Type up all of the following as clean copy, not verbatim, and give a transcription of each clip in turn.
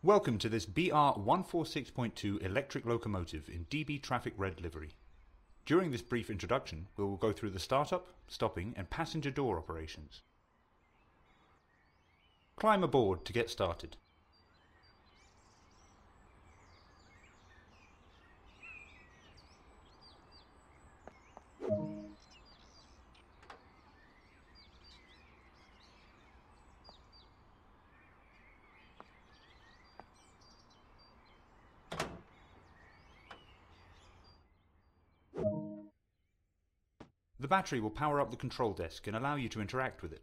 Welcome to this BR146.2 electric locomotive in DB Traffic Red livery. During this brief introduction, we will go through the startup, stopping and passenger door operations. Climb aboard to get started. The battery will power up the control desk and allow you to interact with it.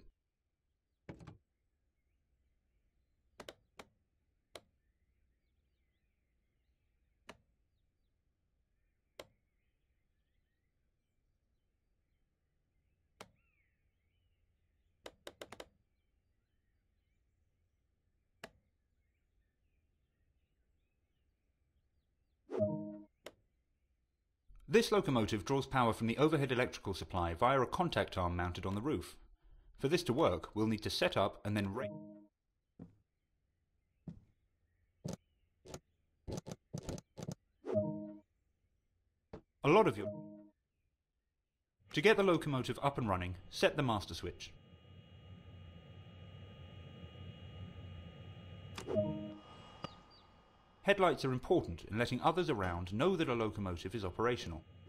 This locomotive draws power from the overhead electrical supply via a contact arm mounted on the roof. For this to work, we'll need to set up and then raise. To get the locomotive up and running, set the master switch. Headlights are important in letting others around know that a locomotive is operational.